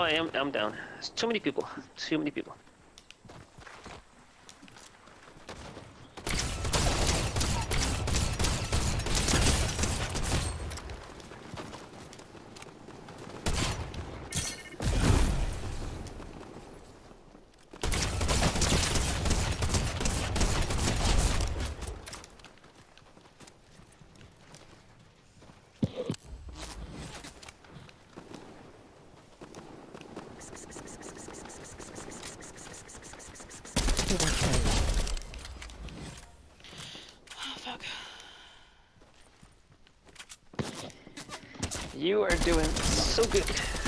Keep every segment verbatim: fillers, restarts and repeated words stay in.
I am. I'm down. There's too many people. Too many people. Oh, fuck. You are doing so good.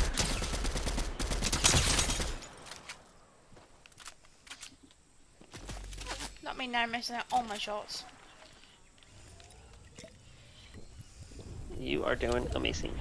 Not me now missing out all my shots. You are doing amazing.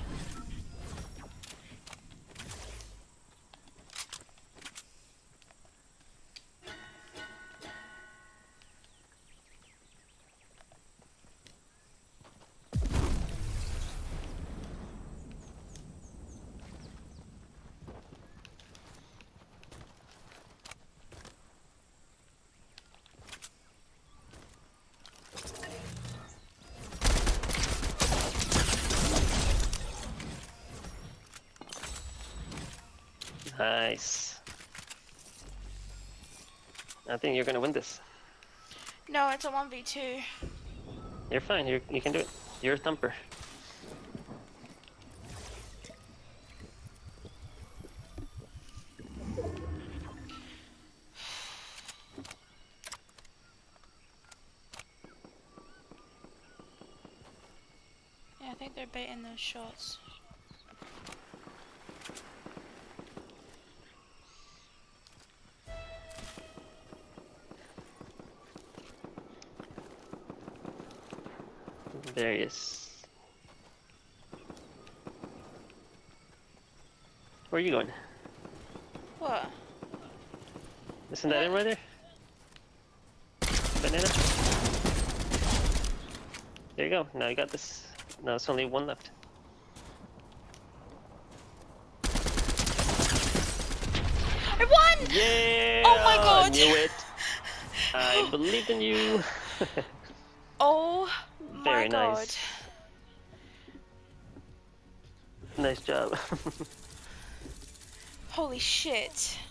Nice. I think you're gonna win this. No, it's a one v two. You're fine. You you can do it. You're a thumper. Yeah, I think they're baiting those shots. There he is. Where are you going? What? Isn't that him right there? Banana? There you go. Now you got this. Now it's only one left. I won! Yeah! Oh my god! Knew it. I believed in you. Oh my Very god. nice. Nice job. Holy shit.